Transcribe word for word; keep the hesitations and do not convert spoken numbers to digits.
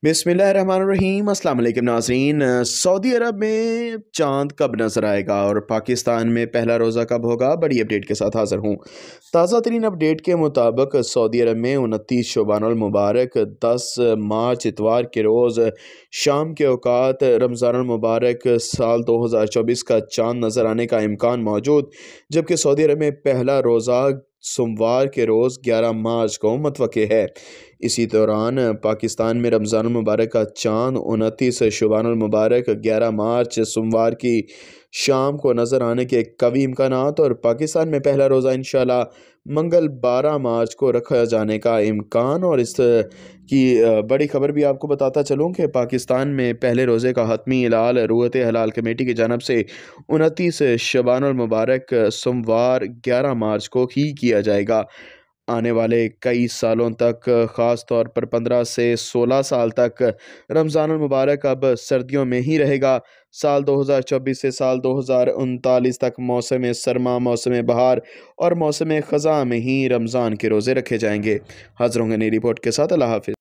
बिस्मिल्लाहिर्रहमानिर्रहीम अस्सलाम वालेकुम नाज़रीन। सऊदी अरब में चांद कब नज़र आएगा और पाकिस्तान में पहला रोज़ा कब होगा, बड़ी अपडेट के साथ हाज़िर हूँ। ताज़ा तरीन अपडेट के मुताबिक सऊदी अरब में उनतीस शोबानुल मुबारक दस मार्च इतवार के रोज़ शाम के औकात रमज़ानुल मुबारक साल दो हज़ार चौबीस का चांद नज़र आने का इम्कान मौजूद, जबकि सऊदी अरब में पहला रोज़ा सोमवार के रोज़ ग्यारह मार्च को मुतवक्के है। इसी दौरान पाकिस्तान में रमज़ान मुबारक का चांद उनतीस शोबानुल मुबारक ग्यारह मार्च सोमवार की शाम को नज़र आने के कवी इम्कानात और पाकिस्तान में पहला रोज़ा इंशाल्लाह मंगल बारह मार्च को रखा जाने का इम्कान। और इस की बड़ी खबर भी आपको बताता चलूँ कि पाकिस्तान में पहले रोज़े का हतमी इलाल रूयत हलाल कमेटी की जानब से उनतीस शबानुल मुबारक सोमवार ग्यारह मार्च को ही किया जाएगा। आने वाले कई सालों तक, ख़ास तौर पर पंद्रह से सोलह साल तक रमज़ानुल मुबारक अब सर्दियों में ही रहेगा। साल दो हज़ार चौबीस से साल दो हज़ार उनतालीस तक मौसम सरमा, मौसम बहार और मौसम ख़ज़ां में ही रमज़ान के रोज़े रखे जाएंगे। हाज़िर होंगे नई रिपोर्ट के साथ। अल्लाह हाफ़िज़।